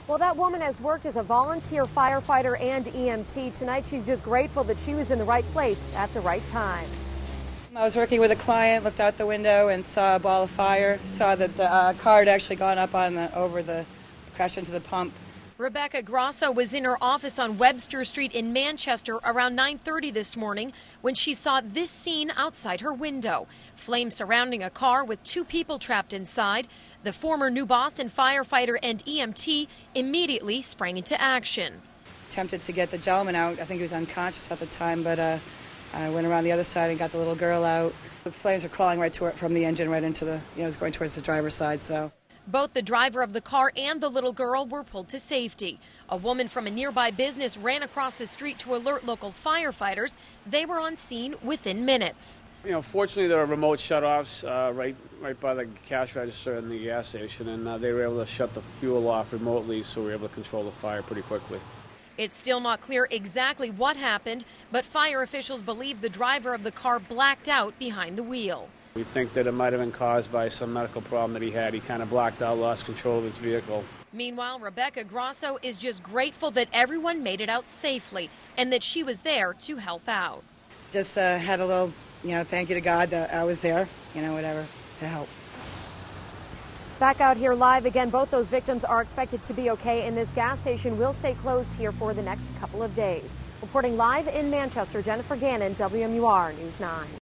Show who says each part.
Speaker 1: Well, that woman has worked as a volunteer firefighter and EMT. Tonight, she's just grateful that she was in the right place at the right time.
Speaker 2: I was working with a client, looked out the window and saw a ball of fire, saw that the car had actually gone up on crashed into the pump.
Speaker 3: Rebecca Grosso was in her office on Webster Street in Manchester around 9:30 this morning when she saw this scene outside her window. Flames surrounding a car with two people trapped inside. The former New Boston firefighter and EMT immediately sprang into action.
Speaker 2: Attempted to get the gentleman out. I think he was unconscious at the time, but I went around the other side and got the little girl out. The flames were crawling right to her, from the engine right into the, it was going towards the driver's side, so.
Speaker 3: Both the driver of the car and the little girl were pulled to safety. A woman from a nearby business ran across the street to alert local firefighters. They were on scene within minutes.
Speaker 4: Fortunately, there are remote shutoffs right by the cash register in the gas station, and they were able to shut the fuel off remotely, so we were able to control the fire pretty quickly.
Speaker 3: It's still not clear exactly what happened, but fire officials believe the driver of the car blacked out behind the wheel.
Speaker 4: We think that it might have been caused by some medical problem that he had. He kind of blacked out, lost control of his vehicle.
Speaker 3: Meanwhile, Rebecca Grosso is just grateful that everyone made it out safely and that she was there to help out.
Speaker 2: Just had a little, thank you to God that I was there, whatever, to help.
Speaker 1: Back out here live again, both those victims are expected to be okay, and this gas station will stay closed here for the next couple of days. Reporting live in Manchester, Jennifer Gannon, WMUR News 9.